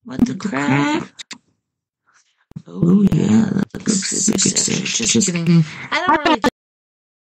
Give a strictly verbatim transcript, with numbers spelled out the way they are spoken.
What the crap? Oh yeah, that looks super sexy. Just kidding. I don't really